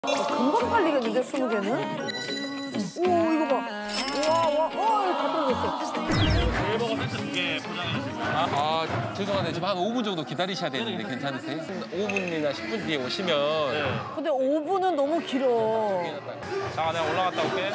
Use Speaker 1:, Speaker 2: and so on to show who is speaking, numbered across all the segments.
Speaker 1: 금방 팔리겠는데, 20개는? 오, 이거 봐. 와, 이거 다 떨어졌어.
Speaker 2: 일버거 세트 2개 포장해주세요.
Speaker 3: 죄송한데 지금 한 5분 정도 기다리셔야 되는데 괜찮으세요? 5분이나 10분 뒤에 오시면
Speaker 1: 근데 5분은 너무 길어.
Speaker 2: 잠깐 내가 올라갔다 올게.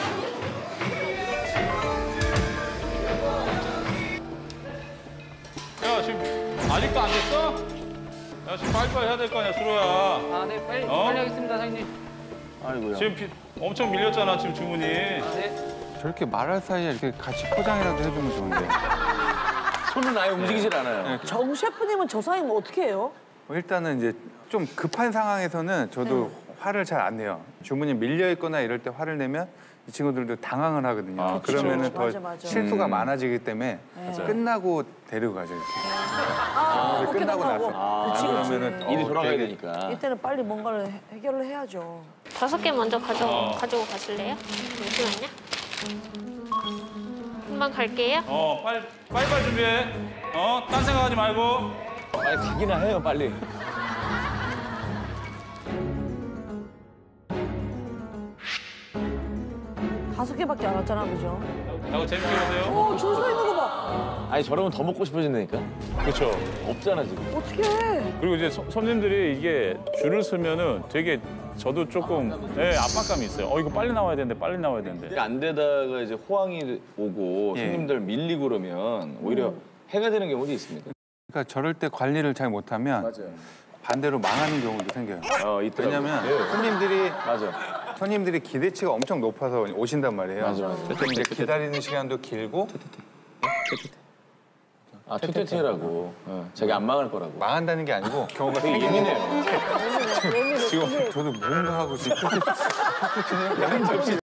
Speaker 2: 야, 지금 아직도 안 됐어? 야, 지금 빨리빨리 해야 될 거 아니야, 수로야.
Speaker 4: 아, 네, 빨리 하겠습니다, 사장님.
Speaker 2: 아이고야. 지금 엄청 밀렸잖아, 지금 주문이.
Speaker 5: 저렇게 말할 사이에 이렇게 같이 포장이라도 해주면 좋은데.
Speaker 6: 손은 아예 움직이질 않아요.
Speaker 1: 정 셰프님은 저 상황이면 어떻게 해요?
Speaker 5: 일단은 이제 좀 급한 상황에서는 저도 화를 잘 안 내요. 주문이 밀려 있거나 이럴 때 화를 내면 이 친구들도 당황을 하거든요. 그러면은 더
Speaker 1: 맞아.
Speaker 5: 실수가 많아지기 때문에 끝나고 데리고 가죠. 이렇게. 끝나고 나서. 그러면은
Speaker 6: 일이 돌아가야 되니까.
Speaker 1: 이때는 빨리 뭔가를 해결을 해야죠.
Speaker 7: 5개 먼저 가지고 가실래요? 잠시만요. 금방 갈게요.
Speaker 2: 빨리빨리 준비해. 딴 생각하지 말고.
Speaker 6: 빨리 가기나 해요, 빨리.
Speaker 1: 다섯 개밖에 안 왔잖아, 그죠?
Speaker 2: 하고 재밌게 보세요.
Speaker 1: 오, 줄 서 있는 거 봐.
Speaker 6: 아니, 저러면 더 먹고 싶어진다니까?
Speaker 2: 그렇죠.
Speaker 6: 없잖아, 지금.
Speaker 1: 어떻게 해?
Speaker 2: 그리고 이제 손님들이 이게 줄을 서면은 되게 저도 조금 압박감이 있어요. 이거 빨리 나와야 되는데, 빨리 나와야 되는데.
Speaker 6: 안 되다가 이제 호황이 오고 손님들 밀리고 그러면 오히려 해가 되는 경우도 있습니다.
Speaker 5: 그러니까 저럴 때 관리를 잘 못하면
Speaker 6: 맞아요.
Speaker 5: 반대로 망하는 경우도 생겨요. 왜냐면
Speaker 6: 맞아.
Speaker 5: 손님들이 기대치가 엄청 높아서 오신단 말이에요.
Speaker 6: 맞아.
Speaker 5: 그럼 이제 기다리는 시간도 길고
Speaker 6: 아, 투테테라고. 자기 안 망할 거라고.
Speaker 5: 망한다는 게 아니고 경우가
Speaker 6: 되게
Speaker 5: 생기는
Speaker 6: 예민해요.
Speaker 5: 지금 저도 뭔가 하고 지금